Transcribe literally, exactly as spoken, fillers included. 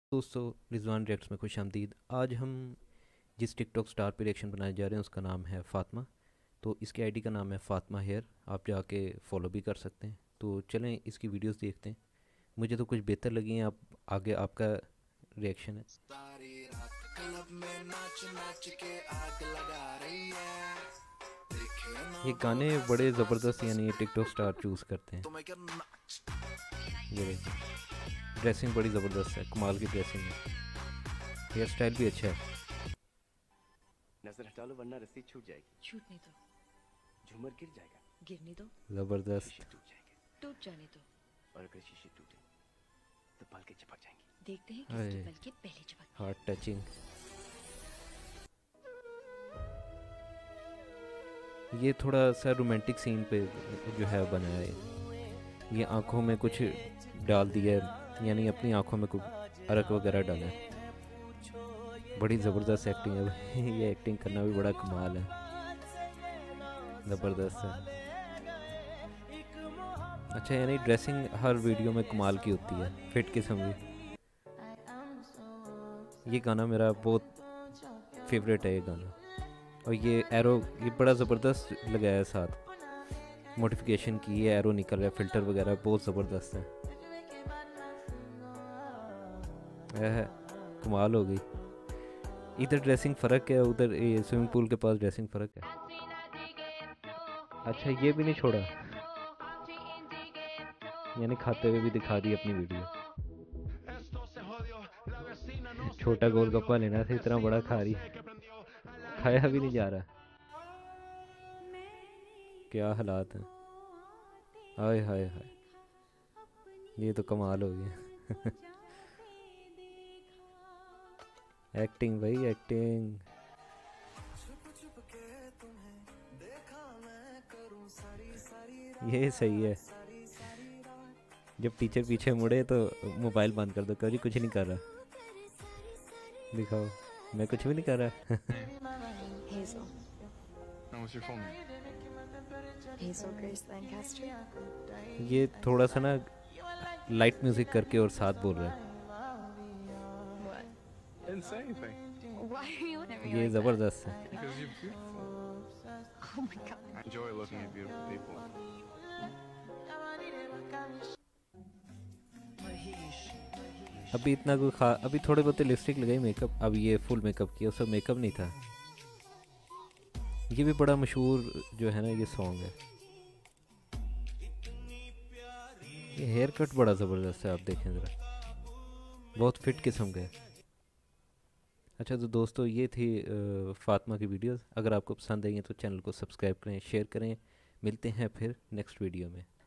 दोस्तों, रिजवान रिएक्ट्स में खुश आमदीद। आज हम जिस टिकटॉक स्टार पे रिएक्शन बनाने जा रहे हैं उसका नाम है फातिमा। तो इसके आईडी का नाम है फातिमा हेयर। आप जाके फॉलो भी कर सकते हैं। तो चलें इसकी वीडियोस देखते हैं। मुझे तो कुछ बेहतर लगी हैं। आप आगे आपका रिएक्शन है। सारी रात क्लब में नाच नाच के आग लगा रही है। देखे ना ये वो गाने ऐसे बड़े ऐसे ज़बरदस्त, यानी ये हंसती टिकटॉक है। स्टार चूज़ करते हैं। तुम्हें क्या नाच ये देखिए, ड्रेसिंग बड़ी ज़बरदस्त है, कमाल की ड्रेसिंग है। हेयर स्टाइल भी अच्छा है। नजर हटा लो वरना रस्सी छूट जाएगी। छूटने दो। झूमर गिर जाएगा। गिरने दो। शीशे ज़बरदस्त। टूट जाएंगे। टूट जाने दो। और अगर शीशे टूटे तो पलकें चिपक जाएंगी। देखते हैं किसकी हाय, पलकें पहले चमकती हार्ट टचिंग। ये थोड़ा सा रोमांटिक सीन पे जो है बनाया है। ये आंखों में कुछ डाल दिया है, यानी अपनी आंखों में कुछ अरक वगैरह डाला है। बड़ी ज़बरदस्त एक्टिंग है भाई। ये एक्टिंग करना भी बड़ा कमाल है, ज़बरदस्त है। अच्छा, यानी ड्रेसिंग हर वीडियो में कमाल की होती है, फिट किस्म की। ये गाना मेरा बहुत फेवरेट है, ये गाना। और ये एरो, ये बड़ा ज़बरदस्त लगाया है साथ। मॉडिफिकेशन की है, एरो निकल रहा है, फ़िल्टर वगैरह बहुत ज़बरदस्त है। यह कमाल हो गई। इधर ड्रेसिंग फ़र्क है, उधर ये स्विमिंग पूल के पास ड्रेसिंग फ़र्क है। अच्छा, ये भी नहीं छोड़ा, यानी खाते हुए भी दिखा दी अपनी वीडियो। छोटा गोलगप्पा लेना था, इतना बड़ा खा रही, खाया भी नहीं जा रहा। क्या हालात हैं, हाय हाय हाय। ये तो कमाल हो गया। एक्टिंग भाई, एक्टिंग। ये सही है। जब टीचर पीछे मुड़े तो मोबाइल बंद कर दो, कहो जी कुछ नहीं कर रहा। दिखाओ, मैं कुछ भी नहीं कर रहा। Hazel. And what's your full name? Hazel Grace Lancaster. ये थोड़ा सा ना लाइट म्यूजिक करके और साथ बोल रहा है। What? I didn't say anything. Why are you looking at me ये like ज़बरदस्त है। Because you're beautiful. that? Oh my god. I enjoy looking at beautiful people. अभी इतना कोई खा, अभी थोड़े बहुत लिपस्टिक लगाई, मेकअप। अब ये फुल मेकअप किया, उसका मेकअप नहीं था। ये भी बड़ा मशहूर जो है ना, ये सॉन्ग है। ये हेयर कट बड़ा ज़बरदस्त है, आप देखें ज़रा, बहुत फिट किस्म का है। अच्छा, तो दोस्तों ये थी अ, फातिमा की वीडियोस। अगर आपको पसंद आई हैं तो चैनल को सब्सक्राइब करें, शेयर करें। मिलते हैं फिर नेक्स्ट वीडियो में।